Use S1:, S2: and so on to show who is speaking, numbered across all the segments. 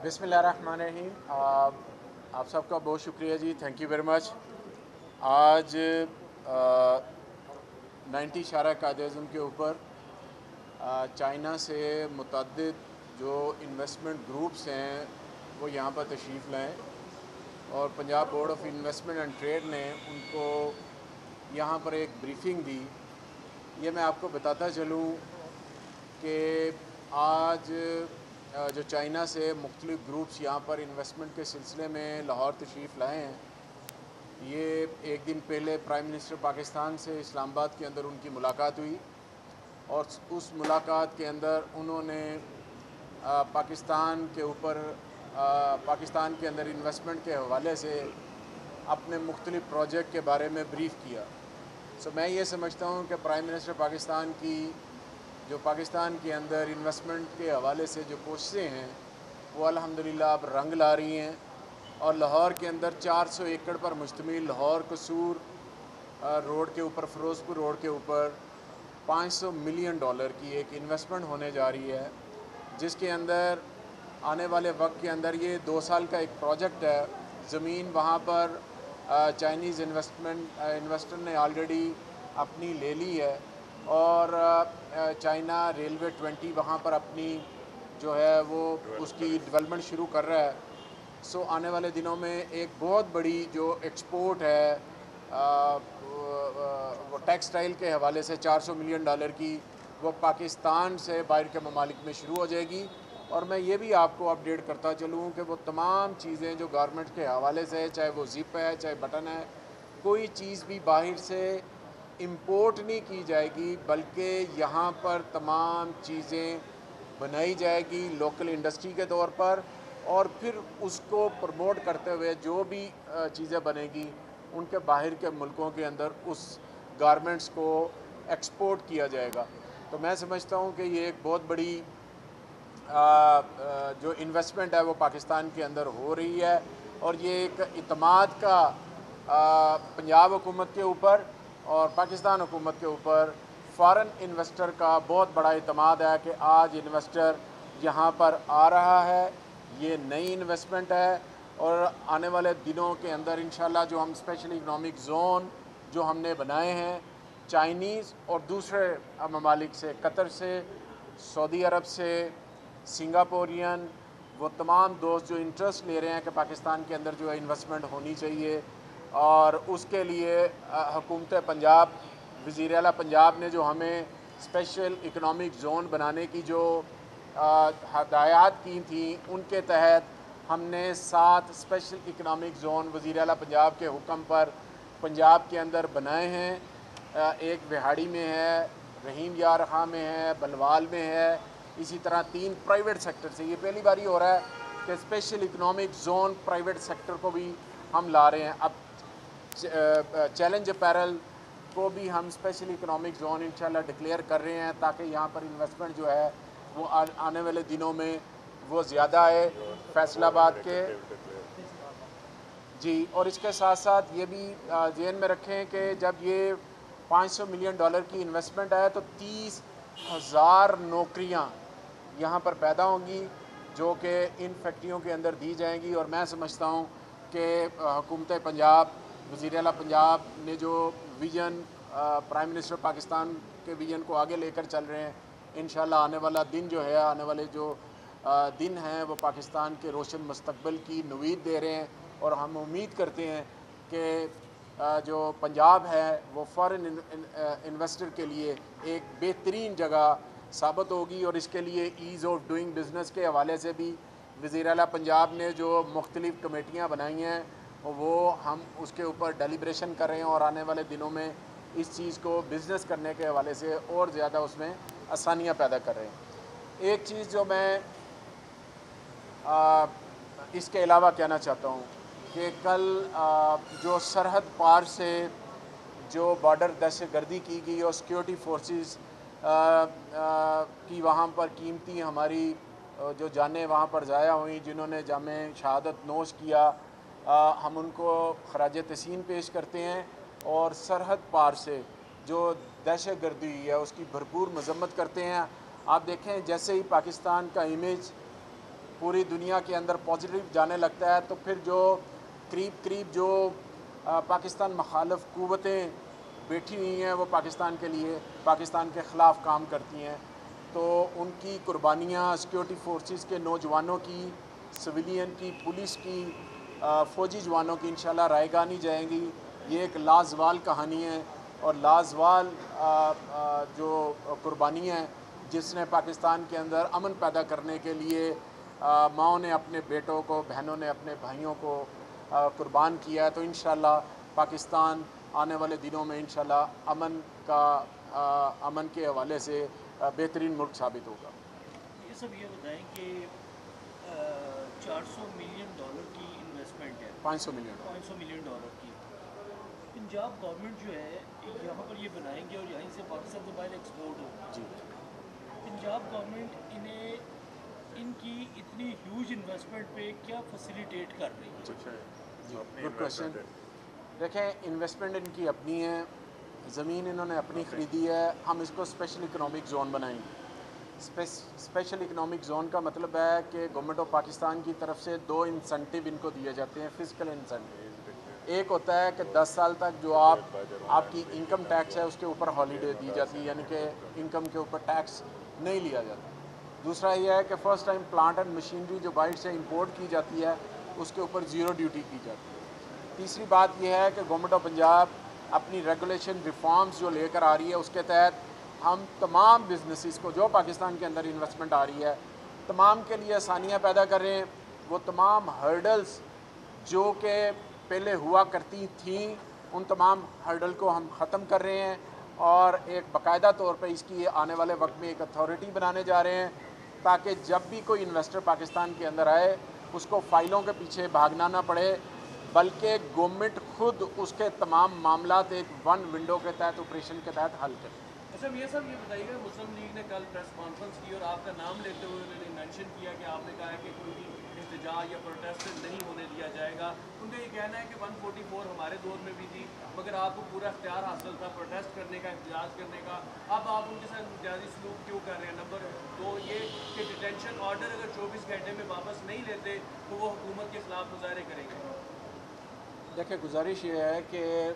S1: बिस्मिल्लाहिर्रहमानिर्रहीम। आप सबका बहुत शुक्रिया जी, थैंक यू वेरी मच। आज 90 शारा कायद-ए-आज़म के ऊपर चाइना से मुतअद्दिद जो इन्वेस्टमेंट ग्रुप्स हैं वो यहाँ पर तशरीफ़ लाएँ और Punjab board of investment and trade ने उनको यहाँ पर एक ब्रीफिंग दी। ये मैं आपको बताता चलूँ कि आज जो चाइना से मुख्तलिफ़ ग्रुप्स यहाँ पर इन्वेस्टमेंट के सिलसिले में लाहौर तशरीफ़ लाए हैं, ये एक दिन पहले प्राइम मिनिस्टर पाकिस्तान से इस्लामाबाद के अंदर उनकी मुलाकात हुई और उस मुलाकात के अंदर उन्होंने पाकिस्तान के ऊपर पाकिस्तान के अंदर इन्वेस्टमेंट के हवाले से अपने मुख्तलिफ़ प्रोजेक्ट के बारे में ब्रीफ़ किया। मैं ये समझता हूँ कि प्राइम मिनिस्टर पाकिस्तान की जो पाकिस्तान के अंदर इन्वेस्टमेंट के हवाले से जो कोशिशें हैं वो अल्हम्दुलिल्लाह अब रंग ला रही हैं और लाहौर के अंदर 400 एकड़ पर मुश्तमिल लाहौर कसूर रोड के ऊपर, फ़िरोज़पुर रोड के ऊपर $500 मिलियन की एक इन्वेस्टमेंट होने जा रही है, जिसके अंदर आने वाले वक्त के अंदर ये 2 साल का एक प्रोजेक्ट है। ज़मीन वहाँ पर चाइनीज़ इन्वेस्टर ने ऑलरेडी अपनी ले ली है और चाइना रेलवे 20 वहाँ पर अपनी जो है वो उसकी डेवलपमेंट शुरू कर रहा है। आने वाले दिनों में एक बहुत बड़ी जो एक्सपोर्ट है वो टेक्सटाइल के हवाले से $400 मिलियन की वो पाकिस्तान से बाहर के ममालिक में शुरू हो जाएगी। और मैं ये भी आपको अपडेट करता चलूँ कि वो तमाम चीज़ें जो गारमेंट्स के हवाले से है, चाहे वो ज़िप है, चाहे बटन है, कोई चीज़ भी बाहर से इंपोर्ट नहीं की जाएगी, बल्कि यहाँ पर तमाम चीज़ें बनाई जाएगी लोकल इंडस्ट्री के तौर पर और फिर उसको प्रमोट करते हुए जो भी चीज़ें बनेगी उनके बाहर के मुल्कों के अंदर उस गारमेंट्स को एक्सपोर्ट किया जाएगा। तो मैं समझता हूँ कि ये एक बहुत बड़ी जो इन्वेस्टमेंट है वो पाकिस्तान के अंदर हो रही है और ये एक इत्मीनान का पंजाब हुकूमत के ऊपर और पाकिस्तान हुकूमत के ऊपर फ़ॉरेन इन्वेस्टर का बहुत बड़ा इत्मीनान है कि आज इन्वेस्टर यहाँ पर आ रहा है। ये नई इन्वेस्टमेंट है और आने वाले दिनों के अंदर इंशाल्लाह जो हम स्पेशल इकनॉमिक ज़ोन जो हमने बनाए हैं चाइनीज़ और दूसरे ममालिक से, कतर से, सऊदी अरब से, सिंगापोरियन, वो तमाम दोस्त जो इंटरेस्ट ले रहे हैं कि पाकिस्तान के अंदर जो है इन्वेस्टमेंट होनी चाहिए और उसके लिए हुकूमत पंजाब, वज़ीर आला पंजाब ने जो हमें स्पेशल इकनॉमिक ज़ोन बनाने की जो हदायत की थी, उनके तहत हमने 7 स्पेशल इकनॉमिक ज़ोन वज़ीर आला पंजाब के हुक्म पर पंजाब के अंदर बनाए हैं। एक विहाड़ी में है, रहीम यार खां में है, बलवाल में है, इसी तरह 3 प्राइवेट सेक्टर से। ये पहली बार ही हो रहा है कि special economic zone private sector को भी हम ला रहे हैं। अब चैलेंज अपैरल को भी हम स्पेशल इकनॉमिक ज़ोन इंशाल्लाह डिक्लेयर कर रहे हैं ताकि यहाँ पर इन्वेस्टमेंट जो है वो आने वाले दिनों में वो ज़्यादा है फैसलाबाद के जी। और इसके साथ साथ ये भी ज़हन में रखें कि जब ये $500 मिलियन की इन्वेस्टमेंट है तो 30,000 नौकरियाँ यहाँ पर पैदा होंगी जो कि इन फैक्ट्रियों के अंदर दी जाएंगी। और मैं समझता हूँ कि हुकूमत पंजाब, वज़ीर आला पंजाब ने जो विज़न प्राइम मिनिस्टर पाकिस्तान के विज़न को आगे लेकर चल रहे हैं, इंशाल्लाह आने वाला दिन जो है, आने वाले जो दिन हैं वो पाकिस्तान के रोशन मुस्तक़बिल की नवीद दे रहे हैं और हम उम्मीद करते हैं कि जो पंजाब है वो फ़ॉरेन इन्वेस्टर के लिए एक बेहतरीन जगह साबित होगी। और इसके लिए ईज़ ऑफ डूइंग बिज़नेस के हवाले से भी वज़ीर आला पंजाब ने जो मुख्तलिफ़ कमेटियाँ बनाई हैं वो हम उसके ऊपर डेलिब्रेशन कर रहे हैं और आने वाले दिनों में इस चीज़ को बिज़नेस करने के हवाले से और ज़्यादा उसमें आसानियाँ पैदा कर रहे हैं। एक चीज़ जो मैं इसके अलावा कहना चाहता हूँ कि कल जो सरहद पार से जो बॉर्डर दहशतगर्दी की गई और सिक्योरिटी फोर्सेस की वहाँ पर कीमती हमारी जो जानें वहाँ पर ज़ाया हुई, जिन्होंने जामे शहादत नोश किया, हम उनको खराज तहसीन पेश करते हैं और सरहद पार से जो दहशतगर्दी हुई है उसकी भरपूर मजम्मत करते हैं। आप देखें जैसे ही पाकिस्तान का इमेज पूरी दुनिया के अंदर पॉजिटिव जाने लगता है, तो फिर जो करीब जो पाकिस्तान मुखालिफ क़ुव्वतें बैठी हुई हैं वो पाकिस्तान के लिए, पाकिस्तान के ख़िलाफ़ काम करती हैं, तो उनकी कुर्बानियाँ सिक्योरिटी फोर्सेस के नौजवानों की, सिविलियन की, पुलिस की, फ़ौजी जवानों की इंशाल्लाह रायगानी जाएंगी। ये एक लाजवाल कहानी है और लाजवाल जो कुर्बानी है जिसने पाकिस्तान के अंदर अमन पैदा करने के लिए माँओं ने अपने बेटों को, बहनों ने अपने भाइयों को कुर्बान किया है। तो इंशाल्लाह पाकिस्तान आने वाले दिनों में इंशाल्लाह अमन के हवाले से बेहतरीन मुल्क साबित होगा।
S2: ये सब ये बताएं कि $400 मिलियन की इन्वेस्टमेंट है,
S1: 500 मिलियन
S2: की। पंजाब गवर्नमेंट जो है यहाँ पर ये बनाएंगे और यहीं से पाकिस्तान से बाहर एक्सपोर्ट होगा।
S1: जी,
S2: पंजाब गवर्नमेंट इन्हें इनकी इतनी ह्यूज इन्वेस्टमेंट पे क्या फैसिलिटेट कर रही है?
S1: Good question. देखें, इन्वेस्टमेंट इनकी अपनी है, ज़मीन इन्होंने अपनी ख़रीदी है, हम इसको स्पेशल इकनॉमिक ज़ोन बनाएंगे। स्पेशल इकनॉमिक ज़ोन का मतलब है कि गवर्नमेंट ऑफ पाकिस्तान की तरफ से 2 इंसेंटिव इनको दिए जाते हैं, फ़िज़िकल इंसेंटिव। एक होता है कि 10 साल तक जो आपकी इनकम टैक्स है उसके ऊपर हॉलीडे दी जाती है, यानी कि इनकम के ऊपर टैक्स नहीं लिया जाता। दूसरा ये है कि first time plant and machinery जो बाहर से इंपोर्ट की जाती है उसके ऊपर ज़ीरो ड्यूटी की जाती है। तीसरी बात यह है कि गवर्नमेंट ऑफ पंजाब अपनी रेगुलेशन रिफॉर्म्स जो लेकर आ रही है उसके तहत हम तमाम बिजनेसेस को, जो पाकिस्तान के अंदर इन्वेस्टमेंट आ रही है, तमाम के लिए आसानियाँ पैदा कर रहे हैं। वो तमाम हर्डल्स जो कि पहले हुआ करती थी उन तमाम हर्डल को हम ख़त्म कर रहे हैं और एक बाकायदा तौर पे इसकी आने वाले वक्त में एक अथॉरिटी बनाने जा रहे हैं ताकि जब भी कोई इन्वेस्टर पाकिस्तान के अंदर आए उसको फ़ाइलों के पीछे भागना ना पड़े, बल्कि गवर्नमेंट खुद उसके तमाम मामलात एक वन विंडो के तहत, ऑपरेशन के तहत हल करे।
S3: अच्छा, ये सब ये बताइएगा, मुस्लिम लीग ने कल प्रेस कॉन्फ्रेंस की और आपका नाम लेते हुए उन्होंने मेंशन किया कि आपने कहा है कि कोई भी एहतजाज या प्रोटेस्ट नहीं होने दिया जाएगा। उनका ये कहना है कि 144 हमारे दौर में भी थी, मगर आपको पूरा इख्तियार हासिल था प्रोटेस्ट करने का, एहतजाज करने का, अब आप उनके साथ इम्तियाजी सलूक क्यों कर रहे हैं? नंबर 2 ये कि डिटेंशन ऑर्डर अगर 24 घंटे में वापस नहीं लेते तो वो हुकूमत के ख़िलाफ़ मुजाहरे करेंगे।
S1: देखिए, गुजारिश ये है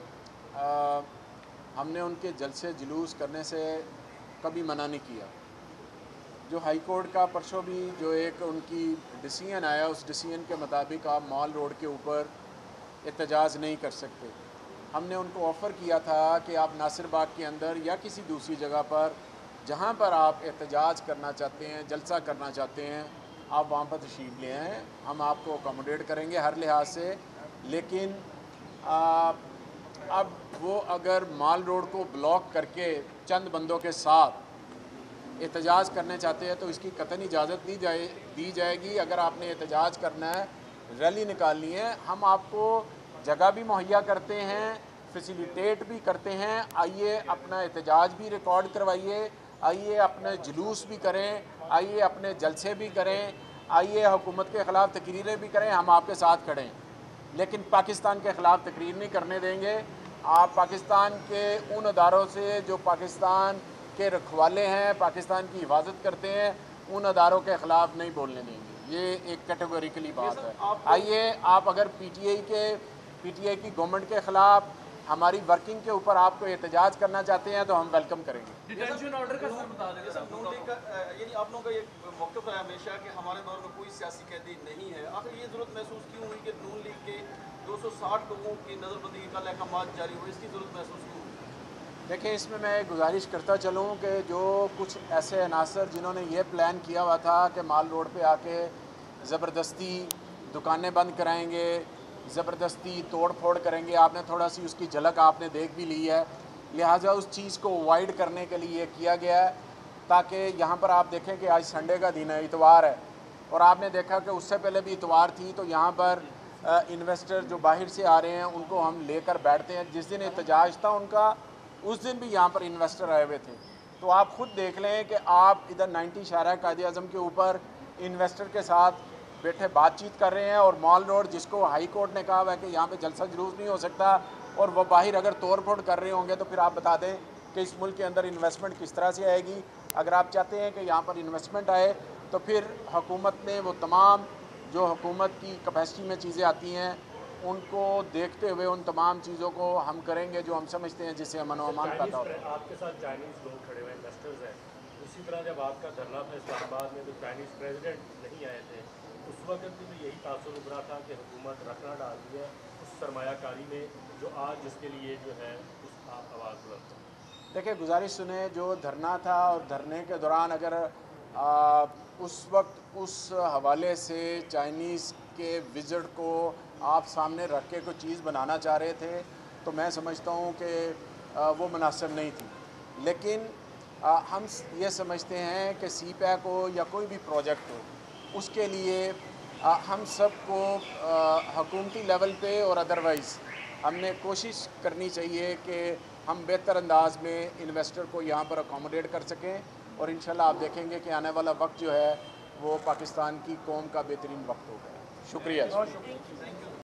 S1: कि हमने उनके जलसे जुलूस करने से कभी मना नहीं किया। जो हाई कोर्ट का परसों भी जो एक उनकी डिसीजन आया, उस डिसीजन के मुताबिक आप मॉल रोड के ऊपर एहतजाज नहीं कर सकते। हमने उनको ऑफ़र किया था कि आप नासिर बाग के अंदर या किसी दूसरी जगह पर जहाँ पर आप एहतजाज करना चाहते हैं, जलसा करना चाहते हैं, आप वहाँ पर तशरीफ़ ले आएँ, हम आपको अकोमोडेट करेंगे हर लिहाज से। लेकिन अब वो अगर माल रोड को ब्लॉक करके चंद बंदों के साथ एहतजाज करने चाहते हैं तो इसकी कतई इजाज़त दी जाएगी। अगर आपने एहतजाज करना है, रैली निकालनी है, हम आपको जगह भी मुहैया करते हैं, फैसिलिटेट भी करते हैं। आइए अपना एहतजाज भी रिकॉर्ड करवाइए, आइए अपने जुलूस भी करें, आइए अपने जलसे भी करें, आइए हुकूमत के ख़िलाफ़ तकरीरें भी करें, हम आपके साथ खड़े हैं। लेकिन पाकिस्तान के ख़िलाफ़ तकरीर नहीं करने देंगे। आप पाकिस्तान के उन अदारों से जो पाकिस्तान के रखवाले हैं, पाकिस्तान की हिफाजत करते हैं, उन अदारों के ख़िलाफ़ नहीं बोलने देंगे। ये एक कैटेगोरिकली बात है। आइए, आप अगर पीटीआई की गवर्नमेंट के ख़िलाफ़ हमारी वर्किंग के ऊपर आपको एहतजाज करना चाहते हैं तो हम वेलकम करेंगे।
S3: डिटेंशन ऑर्डर का सर बता दें।
S4: नून लीग का यानी आप लोगों का ये मौक़िफ़ है हमेशा कि हमारे दौर में कोई सियासी कैदी नहीं है, आखिर ये ज़रूरत महसूस क्यों हुई कि नून लीग के 260 लोगों की नज़रबंदी का अहकाम जारी हुए, इसकी ज़रूरत महसूस क्यों हुई?
S1: देखिए, इसमें मैं गुजारिश करता चलूँ कि जो कुछ ऐसे अनासर जिन्होंने ये प्लान किया हुआ था कि माल रोड पे आके ज़बरदस्ती दुकानें बंद कराएंगे, ज़बरदस्ती तोड़ फोड़ करेंगे, आपने थोड़ा सी उसकी झलक आपने देख भी ली है, लिहाजा उस चीज़ को अवॉइड करने के लिए किया गया है ताकि यहाँ पर आप देखें कि आज संडे का दिन है, इतवार है, और आपने देखा कि उससे पहले भी इतवार थी, तो यहाँ पर इन्वेस्टर जो बाहर से आ रहे हैं उनको हम लेकर बैठते हैं। जिस दिन एहतजाज था उनका, उस दिन भी यहाँ पर इन्वेस्टर आए हुए थे। तो आप ख़ुद देख लें कि आप इधर 90 शाहराह कायद-ए-आज़म के ऊपर इन्वेस्टर के साथ बैठे बातचीत कर रहे हैं, और मॉल रोड जिसको हाई कोर्ट ने कहा हुआ है कि यहाँ पे जलसा जुलूस नहीं हो सकता, और वह बाहर अगर तोड़ फोड़ कर रहे होंगे तो फिर आप बता दें कि इस मुल्क के अंदर इन्वेस्टमेंट किस तरह से आएगी। अगर आप चाहते हैं कि यहाँ पर इन्वेस्टमेंट आए तो फिर हुकूमत ने वो तमाम जो हुकूमत की कैपेसिटी में चीज़ें आती हैं उनको देखते हुए उन तमाम चीज़ों को हम करेंगे जो हम समझते हैं जिससे अमन व अमान पैदा होता है।
S5: आपके साथ चाइनीज़ लोग खड़े हुए इन्वेस्टर्स हैं, उसी तरह जब आपका धरना था इस्लामाबाद में तो चाइनीज़ प्रेसिडेंट नहीं आए थे, उस वक्त भी तो यही तासुर उभरा था कि हुकूमत रखना डाल दी है उस सरमायाकारी में जो आज जिसके लिए जो है उस आवाज़ बुलंद है।
S1: देखिए, गुजारिश सुने, जो धरना था और धरने के दौरान अगर उस वक्त उस हवाले से चाइनीज़ के विज़िट को आप सामने रख के कोई चीज़ बनाना चाह रहे थे तो मैं समझता हूँ कि वो मुनासिब नहीं थी। लेकिन हम ये समझते हैं कि सी पैक हो या कोई भी प्रोजेक्ट हो उसके लिए हम सबको हुकूमती लेवल पे और अदरवाइज़ हमने कोशिश करनी चाहिए कि हम बेहतर अंदाज में इन्वेस्टर को यहाँ पर अकोमोडेट कर सकें और इंशाल्लाह आप देखेंगे कि आने वाला वक्त जो है वो पाकिस्तान की कौम का बेहतरीन वक्त होगा। शुक्रिया।